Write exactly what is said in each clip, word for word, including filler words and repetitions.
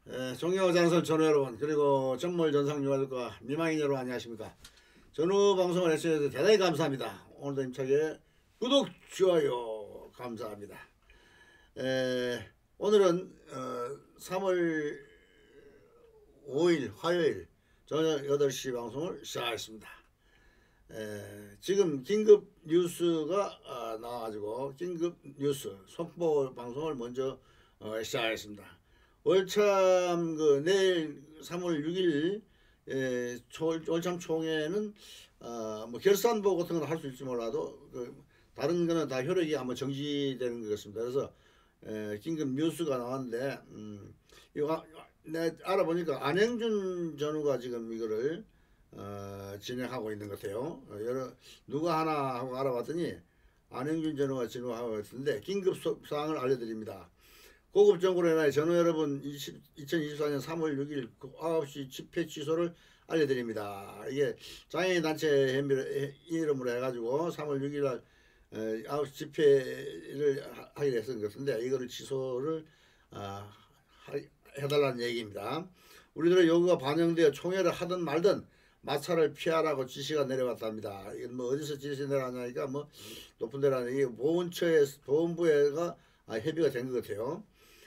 에, 존경하는 장설 전우 여러분, 그리고 전몰 전상 유가족과 미망인 여러분, 안녕하십니까. 전우 방송을 해주셔서 대단히 감사합니다. 오늘도 힘차게 구독, 좋아요 감사합니다. 에, 오늘은 어, 삼월 오일 화요일 저녁 여덟 시 방송을 시작하겠습니다. 에, 지금 긴급 뉴스가 어, 나와가지고 긴급 뉴스 속보 방송을 먼저 어, 시작하겠습니다. 월참 그 내일 삼월 육일 에, 초, 월참 총회는 어, 뭐 결산보 같은 건 할 수 있을지 몰라도 그 다른 거는 다 효력이 아마 정지되는 것 같습니다. 그래서 에, 긴급 뉴스가 나왔는데 음, 이거 내 알아보니까 안행준 전우가 지금 이거를 어, 진행하고 있는 것 같아요. 어, 여러 누가 하나 하고 알아봤더니 안행준 전우가 진행하고 있는데 긴급 사항을 알려드립니다. 고급 정보로 인하여 전우 여러분 이천이십사 년 삼월 육일 아홉 시 집회 취소를 알려드립니다. 이게 장애인 단체 이름으로 해가지고 삼월 육일 날 아홉 시 집회를 하기로 했던 것 같은데 이거를 취소를 아, 해달라는 얘기입니다. 우리들의 요구가 반영되어 총회를 하든 말든 마찰을 피하라고 지시가 내려왔답니다. 이건 뭐 어디서 지시 내려왔냐니까 뭐 높은 데라는 이게 보훈처에 보훈부에가 협의가 된 것 같아요.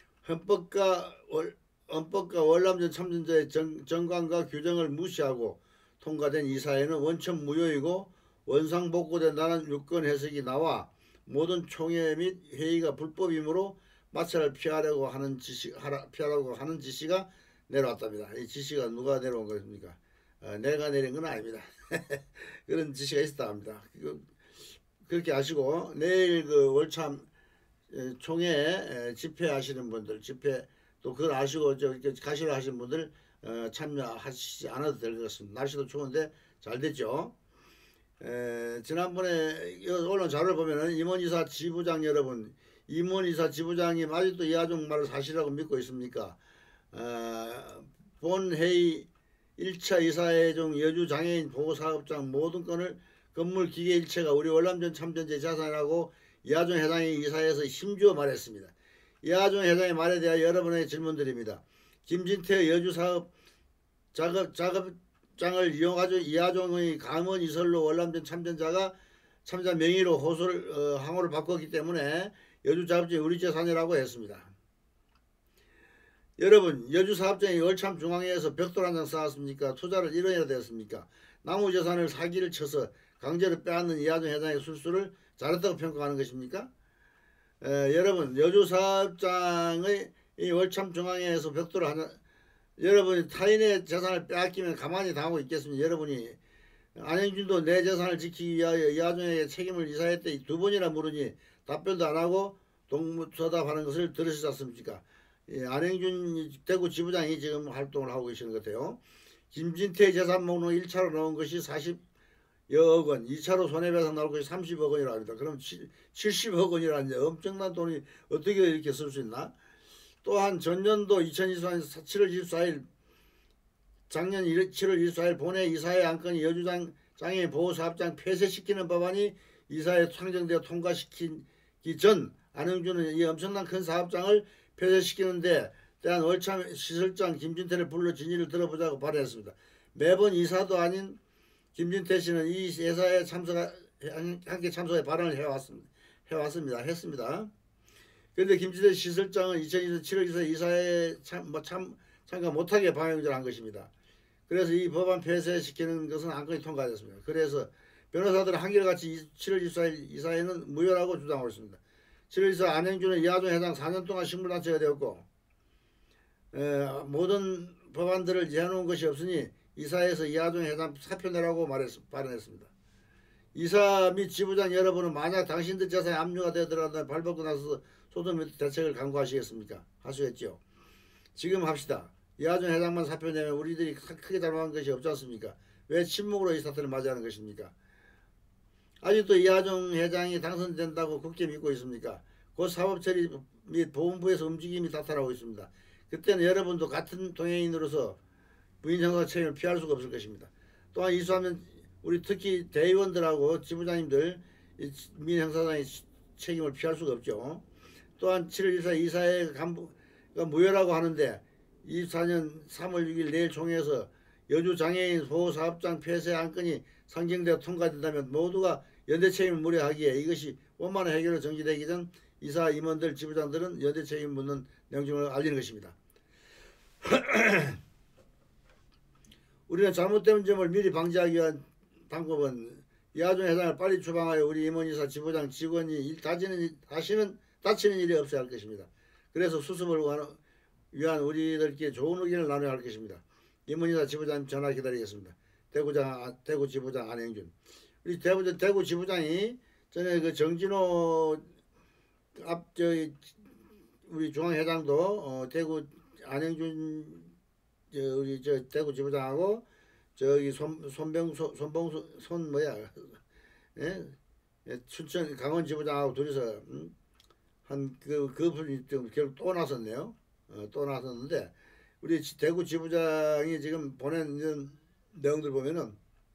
헌법과 월, 헌법과 월남전 참전자의 정, 정관과 규정을 무시하고 통과된 이 사회는 원천 무효이고 원상복구된다는 유권 해석이 나와 모든 총회 및 회의가 불법이므로 마찰을 피하려고 하는 지시 하라, 피하라고 하는 지시가 내려왔답니다. 이 지시가 누가 내려온 것입니까? 어, 내가 내린 건 아닙니다. 그런 지시가 있었다 합니다. 그렇게 아시고 내일 그 월참 총회 집회하시는 분들, 집회 또 그걸 아시고 저 가시려 하시는 분들 어, 참여하시지 않아도 될 것 같습니다. 날씨도 추운데 잘 됐죠. 에, 지난번에 언론 자료를 보면은 임원이사 지부장 여러분, 임원이사 지부장님 아직도 이하종 말을 사실이라고 믿고 있습니까? 어, 본회의 일 차 이사회 중 여주장애인 보호사업장 모든 건을 건물 기계 일체가 우리 월남전 참전제 자산이라고 이하종 회장이 이사회에서 힘주어 말했습니다. 이하종 회장의 말에 대하여 여러분의 질문드립니다. 김진태 여주사업 작업, 작업장을 이용하여 이하종의 감원 이설로 월남전 참전자가 참자 명의로 호소를 어, 항호를 바꿨기 때문에 여주작업장이 우리 재산이라고 했습니다. 여러분, 여주사업장이 월참 중앙회에서 벽돌 한 장 쌓았습니까? 투자를 일 원이나 되었습니까? 나무 재산을 사기를 쳐서 강제로 빼앗는 이하종 회장의 술수를 잘했다고 평가하는 것입니까? 에, 여러분, 여주사업장의 이 월참 중앙회에서 벽돌을 하나, 여러분이 타인의 재산을 빼앗기면 가만히 당하고 있겠습니까? 여러분이 안행준도 내 재산을 지키기 위하여 이하종에게 책임을 이사했대 두 번이나 물으니 답변도 안 하고 동무서답하는 것을 들으시지 않습니까? 예, 안행준 대구 지부장이 지금 활동을 하고 계시는 것 같아요. 김진태 재산 목록 일 차로 나온 것이 사십여억 원, 이 차로 손해배상 나올 것이 삼십억 원이라고 합니다. 그럼 칠십억 원이라는 엄청난 돈이 어떻게 이렇게 쓸 수 있나? 또한 전년도 이천이십사 년 칠월 이십사일 작년 칠월 이십사일 본회 이사회 안건이 여주장 장애인 보호사업장 폐쇄시키는 법안이 이사회에 상정되어 통과시키기 전 안행준은 이 엄청난 큰 사업장을 폐쇄시키는데 대한 월참 시설장 김진태를 불러 진위를 들어보자고 발의했습니다. 매번 이사도 아닌 김진태 씨는 이 예사에 참석 함께 참석해 발언을 해왔습니다. 해왔습니다. 했습니다. 그런데 김진태 시설장은 이천이십 년 칠월 이십사일 이사에 참, 뭐 참, 참가 못하게 방해운전을 한 것입니다. 그래서 이 법안 폐쇄시키는 것은 안건이 통과됐습니다. 그래서 변호사들은 한결같이 칠월 이십사일 이사회는 무효라고 주장하고 있습니다. 칠월 이십사일 안행준은 이하종 회장 사 년 동안 식물단체가 되었고 에, 모든 법안들을 제해놓은 것이 없으니 이사회에서 이하종 회장 사표 내라고 말했, 발언했습니다. 이사 및 지부장 여러분은 만약 당신들 재산에 압류가 되어 들어간다면 발벗고 나서 소송 및 대책을 강구하시겠습니까? 하시겠죠. 지금 합시다. 이하종 회장만 사표 내면 우리들이 크게 잘못한 것이 없지 않습니까? 왜 침묵으로 이 사태를 맞이하는 것입니까? 아직도 이하종 회장이 당선된다고 굳게 믿고 있습니까? 곧 사법처리 및 보훈부에서 움직임이 나타나고 있습니다. 그때는 여러분도 같은 동행인으로서 부인 형사 책임을 피할 수가 없을 것입니다. 또한 이수하면 우리 특히 대의원들하고 지부장님들 민 형사장의 책임을 피할 수가 없죠. 또한 칠월 이십사일 이사회 간부가 무효라고 하는데 이십사 년 삼월 육일 내일 총회에서 여주 장애인 보호사업장 폐쇄 안건이 상정되어 통과된다면 모두가 연대 책임을 물어하기에 이것이 원만한 해결로 정지되기 전 이사 임원들 지부장들은 연대 책임 묻는 내용 등을 알리는 것입니다. 우리는 잘못된 점을 미리 방지하기 위한 방법은 이하준 회장을 빨리 추방하여 우리 임원이사 지부장 직원이 일 다치는, 다시는 다치는 일이 없어야 할 것입니다. 그래서 수습을 위한 우리들끼리 좋은 의견을 나눠야 할 것입니다. 임원이사 지부장 전화 기다리겠습니다. 대구장, 대구 지부장 안행준. 우리 대구, 대구 지부장이 전에 그 정진호 앞, 저, 우리 중앙회장도, 어, 대구 안행준, 저, 우리 저 대구 지부장하고, 저기 손, 손병수, 손봉수, 손 뭐야, 예? 춘천 강원 지부장하고 둘이서, 음? 한, 그, 그 분이 좀 결국 또 나섰네요. 어, 또 나섰는데, 우리 대구 지부장이 지금 보낸 이런 내용들 보면은,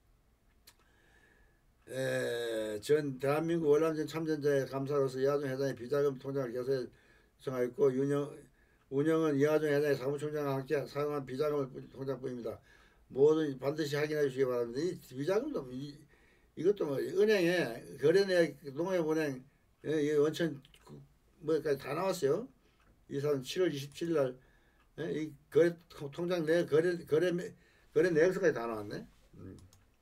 에, 전 대한민국 월남전 참전자의 감사로서 이하준 회장의 비자금 통장을 개설에 정하였고 운영, 운영은 이하준 회장의 사무총장과 함께 사용한 비자금을 통장뿐입니다. 모두 반드시 확인해 주시기 바랍니다. 이 비자금도 이, 이것도 뭐 은행에 거래내 농협은행 이 원천 뭐까지 다 나왔어요. 이 사람 칠월 이십칠일 날 이 거래 통장 내 거래 거래 거래 내역서까지 다 나왔네. 음.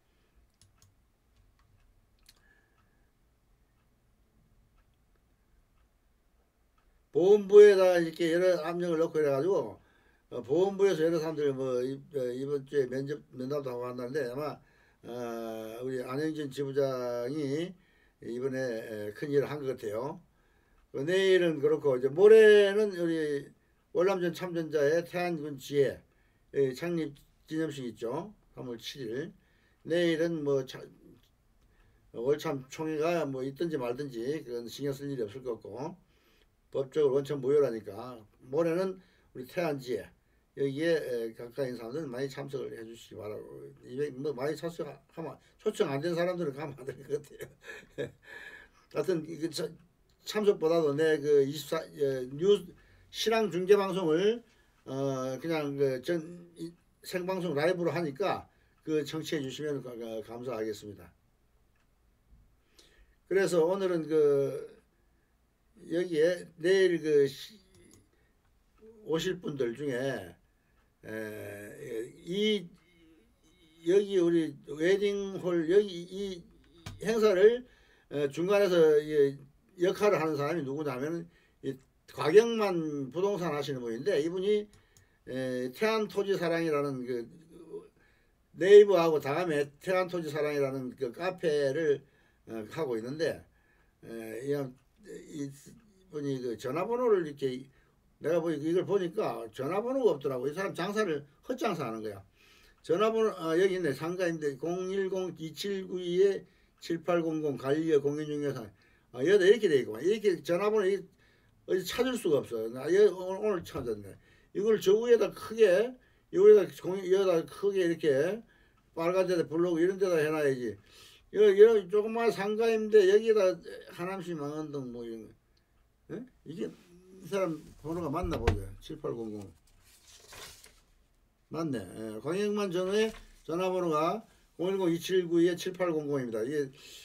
보험부에다 이렇게 여러 압력을 넣고 이래가지고 어, 보험부에서 여러 사람들이 뭐 이번 주에 면접 면담도 하고 한다는데 아마 어, 우리 안영진 지부장이 이번에 큰 일을 한 것 같아요. 그 내일은 그렇고 이제 모레는 우리 월남전 참전자의 태안군 지혜 창립 기념식 있죠. 삼월 칠일. 내일은 뭐 차, 월참 총회가 뭐 있든지 말든지 그건 신경 쓸 일이 없을 것 같고. 법적으로 원천 무효라니까 모레는 우리 태안지에 여기에 가까이 있는 사람들은 많이 참석을 해주시기 바라고. 뭐 많이 참석하면 초청 안 된 사람들은 가면 안 될 것 같아요. 하여튼 그 참석보다도 내 그 이십사 뉴스 실황 중계 방송을 어 그냥 그 전 생방송 라이브로 하니까 그 청취해 주시면 감사하겠습니다. 그래서 오늘은 그 여기에 내일 그 오실 분들 중에 에, 이 여기 우리 웨딩홀 여기 이 행사를 중간에서 역할을 하는 사람이 누구냐면 곽영만 부동산 하시는 분인데 이분이 에, 태안토지사랑이라는 그 네이버하고 다음에 태안토지사랑이라는 그 카페를 어, 하고 있는데 에, 이분이 그 전화번호를 이렇게 내가 보니 이걸 보니까 전화번호가 없더라고. 이 사람 장사를 헛장사하는 거야. 전화번호 아, 여기 있네. 상가인데 공일공 이칠구이 칠팔공공 관리여 공인중개사 아, 여기다 이렇게 돼 있고 이렇게 전화번호 어디 찾을 수가 없어. 나 오늘, 오늘 찾았네. 이걸 저 위에다 크게 여기다 공인 여기다 크게 이렇게 빨간 데다 블로그 이런 데다 해놔야지. 여기 조그마한 상가인데 여기다 하남시 망원동 뭐 이런 거. 에? 이게 이 사람 번호가 맞나 보죠. 칠팔공공 맞네. 예. 광역만 전후에 전화번호가 공일공 이칠구이 칠팔공공입니다. 이게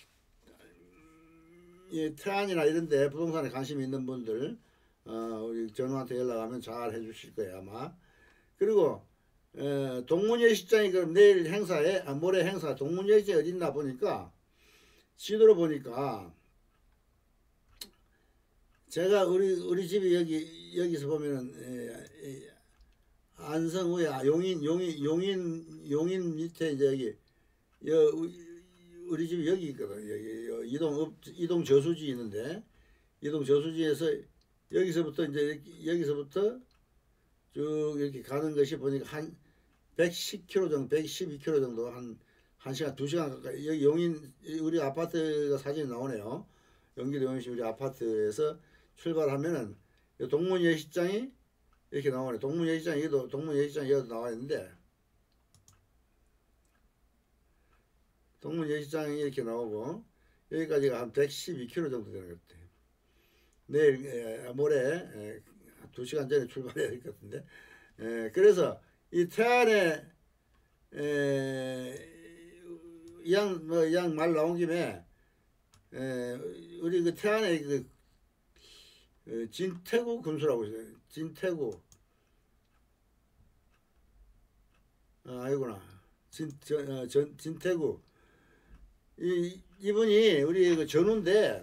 이 태안이나 이런데 부동산에 관심 있는 분들 어, 우리 전우한테 연락하면 잘 해주실 거예요 아마. 그리고 에, 동문예식장이 그럼 내일 행사에 아, 모레 행사 동문예식장이 어디 있나 보니까 지도로 보니까 제가 우리 우리 집이 여기 여기서 보면은 에, 에, 안성우에 용인 용인 용인 용인 밑에 이제 여기 여, 우리 집이 여기 있거든. 여기 이동 이동 저수지 있는데 이동 저수지에서 여기서부터 이제 여기서부터 쭉 이렇게 가는 것이 보니까 한 백십 킬로미터 정도, 백십이 킬로미터 정도 한 한 시간, 두 시간 가까이 여기 용인 우리 아파트가 사진이 나오네요. 경기도 용인시 우리 아파트에서 출발하면은 동문예식장이 이렇게 나오네. 동문예식장 여기도 동문예식장 여기도 나와 있는데 동문예식장이 이렇게 나오고 여기까지가 한 백십이 킬로미터 정도 되는 것 같아요. 내일 에, 모레 에, 두 시간 전에 출발해야 될 것 같은데 에, 그래서 이 태안에 에, 이양 뭐 이양 말 나온 김에 에, 우리 그 태안에 그, 그 진태구 군수라고 있어요. 진태구. 아, 아니구나. 진, 저, 어, 전, 진태구. 이, 이분이 우리 그 전우인데,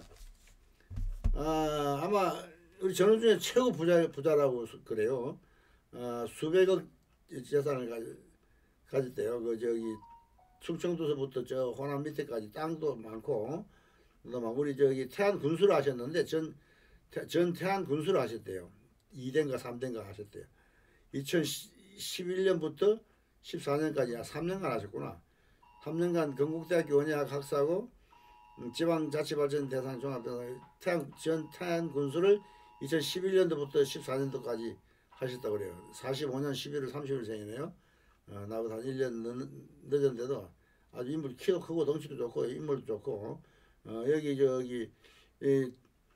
아, 아마 우리 전우 중에 최고 부자, 부자라고 그래요. 아, 수백억 재산을 가지, 가졌대요. 그, 저기, 충청도서부터 저 호남 밑에까지 땅도 많고, 또 우리 저기 태안 군수를 하셨는데, 전, 전 태안 군수를 하셨대요. 이 대인가 삼 대인가 하셨대요. 이천십일 년부터 십사 년까지 삼 년간 하셨구나. 삼 년간 건국대학교 원예학 학사고 지방자치발전 대상 종합대상 태안 전 태안 군수를 이천십일 년도부터 십사 년도까지 하셨다고 그래요. 사십오 년 십일월 삼십일 생이네요. 어, 나보다 한 일 년 늦, 늦었는데도 아주 인물 키도 크고 덩치도 좋고 인물도 좋고 어, 여기 저기 이,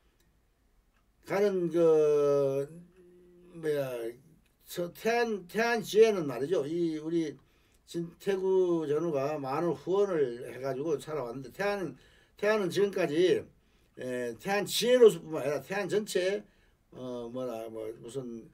가는 그 뭐야 저 태안 태안 지에는 말이죠. 이 우리 진태구 전우가 많은 후원을 해가지고 살아왔는데 태안은 태안은 지금까지 에, 태안 지혜로서뿐만 아니라 태안 전체 어 뭐라 뭐 무슨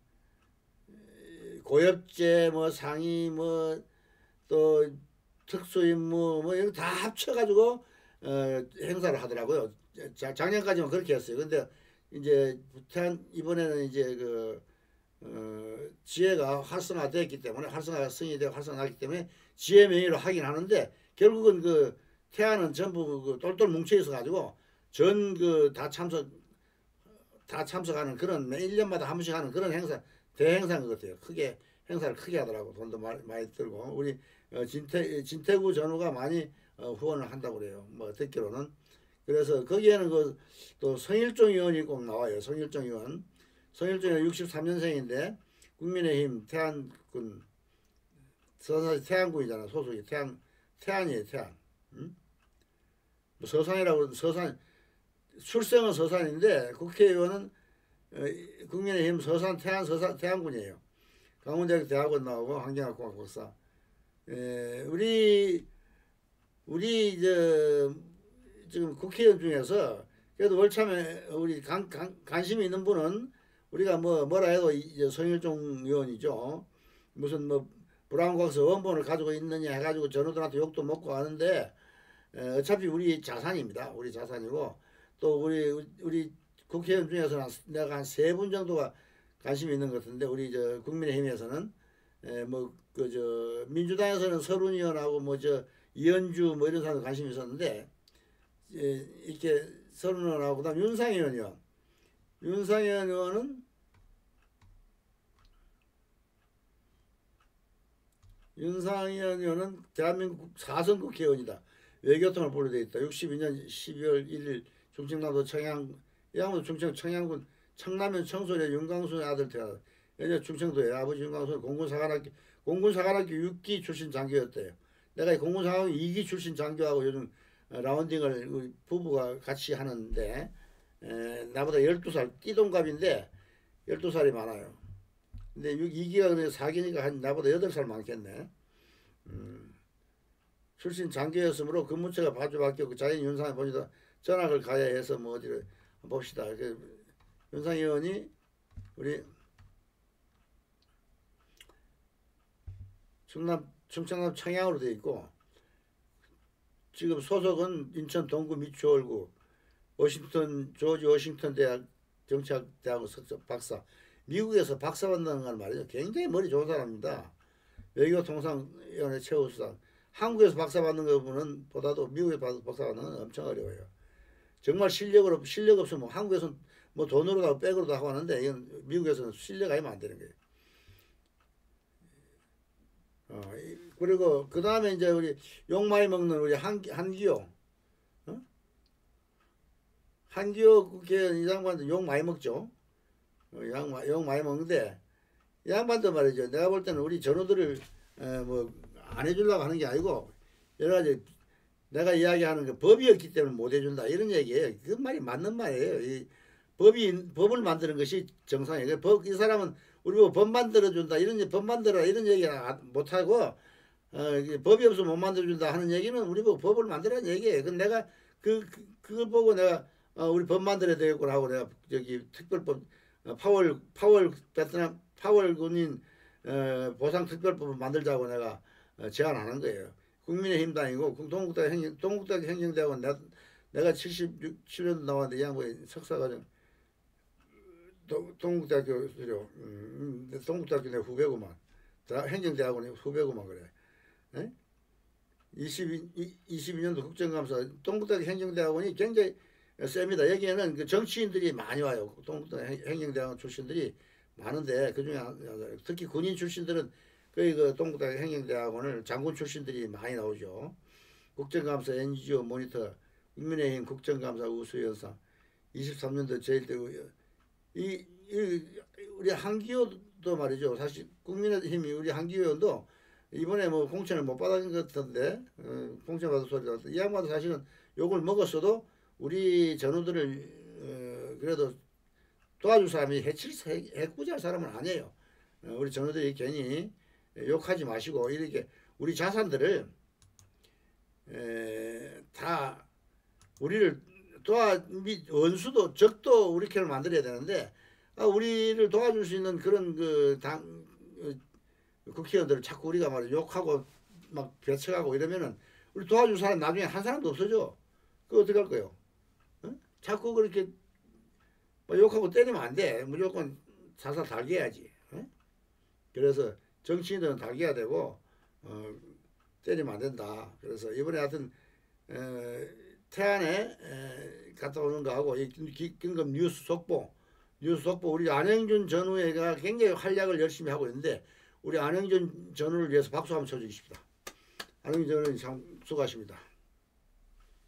고엽제 뭐 상위 뭐 또 특수임무 뭐 이거 다 합쳐가지고 어, 행사를 하더라고요. 자, 작년까지만 그렇게 했어요. 근데 이제 태안 이번에는 이제 그 어, 지혜가 활성화되었기 때문에 활성화 승인이 되고 활성화하기 때문에 지혜 명의로 하긴 하는데 결국은 그 태안은 전부 그 똘똘 뭉쳐 있어 가지고 전 그 다 참석 다 참석하는 그런 매 일 년마다 한 번씩 하는 그런 행사 대행사인 것 같아요. 크게 행사를 크게 하더라고. 돈도 많이, 많이 들고 우리 어, 진태 진태구 전우가 많이 어, 후원을 한다고 그래요. 뭐 듣기로는 그래서 거기에는 그 또 성일종 의원이 꼭 나와요. 성일종 의원. 성일종 의원 육십삼 년생인데 국민의힘 태안군 서산 태안군이잖아. 소속이 태안 태안이에요. 태안. 응? 뭐 서산이라고 서산 출생은 서산인데 국회의원은 어, 국민의힘 서산 태안 서산 태안군이에요. 강원대학교 대학원 나오고 환경학공학 박사. 에, 우리 우리 저 지금 국회의원 중에서 그래도 월참에 우리 관, 관, 관심이 있는 분은 우리가 뭐 뭐라 해도 이제 성일종 의원이죠. 무슨 뭐 브라운 곽스 원본을 가지고 있느냐 해가지고 전우들한테 욕도 먹고 하는데 에, 어차피 우리 자산입니다. 우리 자산이고 또 우리 우리 국회의원 중에서는 내가 한 세 분 정도가 관심이 있는 것 같은데 우리 저 국민의힘에서는 뭐 그 저 민주당에서는 서른 의원하고 뭐 저 이현주 뭐 이런 사람 관심이 있었는데 에, 이렇게 서른 의원하고 그다음 윤상현 의원 윤상현 의원은 윤상현 의원은 대한민국 사 선 국회의원이다. 외교통을 보류되어 있다. 육십이 년 십이월 일일 충청남도 청양 양도 충청 청양군 청남면 청소년 윤광순의 아들 태어났다. 예전 충청도에 아버지 윤광순 공군사관학교 공군사관학교 육 기 출신 장교였대요. 내가 공군사관학교 이 기 출신 장교하고 요즘 라운딩을 우리 부부가 같이 하는데 에, 나보다 열두 살 띠동갑인데 열두 살이 많아요. 근데 이 기가 그래 사 기니까 한 나보다 여덟 살 많겠네. 음, 출신 장교였으므로 근무처가 바주 바뀌었고 자인 윤상에 보니까 전학을 가야 해서 뭐 어디를 봅시다. 그, 윤상 의원이 우리 충남 충청남 청양으로 되어 있고 지금 소속은 인천 동구 미추홀구 워싱턴 조지 워싱턴 대학 정치학대학원 석사 박사. 미국에서 박사 받는 건 말이죠. 굉장히 머리 좋은 사람입니다. 외교통상위원회 최우수상. 한국에서 박사 받는 것보다는 보다도 미국에서 박사 받는 건 엄청 어려워요. 정말 실력으로 실력 없으면 한국에서는 뭐 돈으로도 하고 백으로도 하고 하는데 이건 미국에서는 실력 아니면 안 되는 거예요. 어, 그리고 그 다음에 이제 우리 욕 많이 먹는 우리 한 한기호, 어? 한기호 국회의원 이 양반도 욕 많이 먹죠. 어, 양, 욕 많이 먹는데 이 양반도 말이죠. 내가 볼 때는 우리 전우들을 뭐 안 해주려고 하는 게 아니고 여러 가지 내가 이야기하는 그 법이 없기 때문에 못 해준다 이런 얘기예요. 그 말이 맞는 말이에요. 이 법이 법을 만드는 것이 정상이에요. 법, 이 사람은 우리 뭐 법 만들어준다 이런 얘기, 법 만들어라 이런 얘기 못하고 어, 이게 법이 없으면 못 만들어준다 하는 얘기는 우리 보고 법을 만들라는 얘기예요. 그 내가 그, 그 그걸 보고 내가 어, 우리 법 만들어야 되겠구나 하고 내가 저기 특별법 어, 파월 파월 베트남 파월 군인 어, 보상 특별법을 만들자고 내가 어, 제안하는 거예요. 국민의힘도 아니고 동국대 행정 동국대 행정대학원 내가, 내가 칠십칠 년도 나왔는데 이 양반이 석사과정 동국대학교 수료 음, 동국대학교 내 후배구만. 행정대학원에 후배구만 그래. 에? 이십이, 이십이 년도 국정감사 동국대 행정대학원이 굉장히 셉니다. 여기에는 그 정치인들이 많이 와요. 동국대 행정대학원 출신들이 많은데 그중에 특히 군인 출신들은 거의 그 동국대 행정대학원을 장군 출신들이 많이 나오죠. 국정감사 엔지오 모니터 국민의힘 국정감사 우수연상 이십삼 년도 제일 이, 이 우리 한기호도 말이죠. 사실 국민의힘이 우리 한기호 의원도 이번에 뭐 공천을 못 받은 것 같은데 어, 공천 받은 소리 나왔다. 이 양반도 사실은 욕을 먹었어도 우리 전우들을 어, 그래도 도와줄 사람이 해칠 해꾸잘 사람은 아니에요. 어, 우리 전우들이 괜히 욕하지 마시고 이렇게 우리 자산들을 에, 다 우리를 도와 원수도 적도 우리 편을 만들어야 되는데 아, 우리를 도와줄 수 있는 그런 그당 국회의원들을 자꾸 우리가 말이야 욕하고 막 배척하고 이러면은 우리 도와줄 사람 나중에 한 사람도 없어져. 그거 어떻게 할 거예요? 어? 자꾸 그렇게 욕하고 때리면 안 돼. 무조건 사살 달게 해야지. 어? 그래서 정치인들은 달게야 되고 어, 때리면 안 된다. 그래서 이번에 하여튼 에, 태안에 에, 갔다 오는 거하고 이 긴급 뉴스 속보 뉴스 속보 우리 안영준 전우회가 굉장히 활약을 열심히 하고 있는데 우리 안영준 전우를 위해서 박수 한번 쳐주십시다. 안영준 전우는 참 수고하십니다.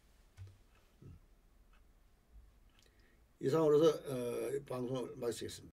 이상으로서 어, 방송을 마치겠습니다.